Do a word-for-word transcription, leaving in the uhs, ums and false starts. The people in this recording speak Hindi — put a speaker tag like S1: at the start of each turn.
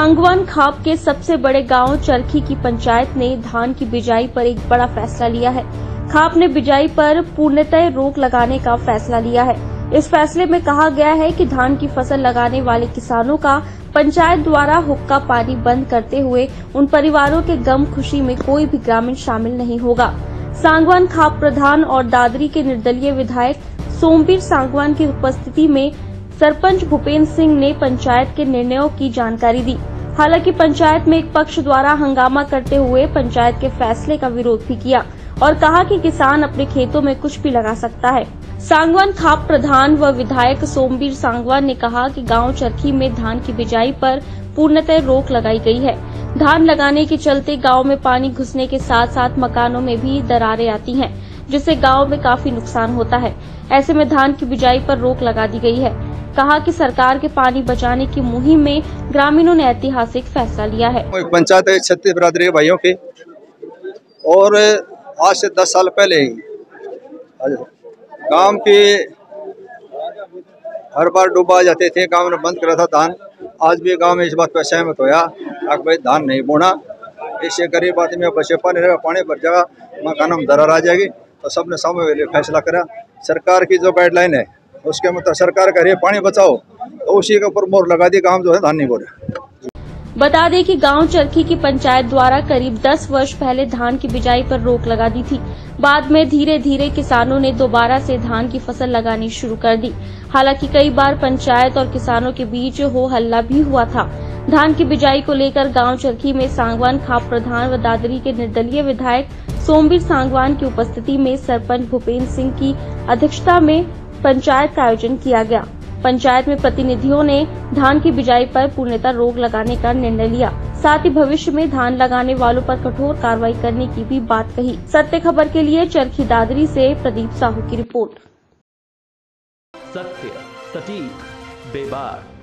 S1: सांगवान खाप के सबसे बड़े गांव चरखी की पंचायत ने धान की बिजाई पर एक बड़ा फैसला लिया है। खाप ने बिजाई पर पूर्णतः रोक लगाने का फैसला लिया है। इस फैसले में कहा गया है कि धान की फसल लगाने वाले किसानों का पंचायत द्वारा हुक्का पानी बंद करते हुए उन परिवारों के गम खुशी में कोई भी ग्रामीण शामिल नहीं होगा। सांगवान खाप प्रधान और दादरी के निर्दलीय विधायक सोमवीर सांगवान की उपस्थिति में सरपंच भूपेंद्र सिंह ने पंचायत के निर्णयों की जानकारी दी। हालांकि पंचायत में एक पक्ष द्वारा हंगामा करते हुए पंचायत के फैसले का विरोध भी किया और कहा कि किसान अपने खेतों में कुछ भी लगा सकता है। सांगवान खाप प्रधान व विधायक सोमवीर सांगवान ने कहा कि गांव चरखी में धान की बिजाई पर पूर्णतः रोक लगाई गई है। धान लगाने के चलते गांव में पानी घुसने के साथ साथ मकानों में भी दरारें आती हैं, जिससे गांव में काफी नुकसान होता है। ऐसे में धान की बिजाई पर रोक लगा दी गई है। कहा कि सरकार के पानी बचाने की मुहिम में ग्रामीणों ने ऐतिहासिक फैसला लिया है।
S2: पंचायत है छत्तीस बिरादरी भाइयों की, और आज से दस साल पहले गांव के हर बार डूबा जाते थे। गांव ने बंद करा था धान। आज भी गांव में इस बात पर सहमत होया कि भाई धान नहीं बोना, इससे गरीब आदमी बचे पानी रहेगा, पानी भर जाएगा, मकान में दरार आ जाएगी। तो सबने सामूहिक फैसला करा। सरकार की जो गाइडलाइन है उसके मतलब सरकार कह रही है पानी बचाओ, तो उसी के ऊपर मोहर लगा दी। गांव जो है धान नहीं बो रहे।
S1: बता दें कि गांव चरखी की पंचायत द्वारा करीब दस वर्ष पहले धान की बिजाई पर रोक लगा दी थी। बाद में धीरे धीरे किसानों ने दोबारा से धान की फसल लगानी शुरू कर दी। हालांकि कई बार पंचायत और किसानों के बीच हो हल्ला भी हुआ था। धान की बिजाई को लेकर गांव चरखी में सांगवान खाप प्रधान व दादरी के निर्दलीय विधायक सोमवीर सांगवान की उपस्थिति में सरपंच भूपेंद्र सिंह की अध्यक्षता में पंचायत का आयोजन किया गया। पंचायत में प्रतिनिधियों ने धान की बिजाई पर पूर्णतः रोक लगाने का निर्णय लिया। साथ ही भविष्य में धान लगाने वालों पर कठोर कार्रवाई करने की भी बात कही। सत्य खबर के लिए चरखी दादरी से प्रदीप साहू की रिपोर्ट।
S3: सत्य, सटीक, बेबाक।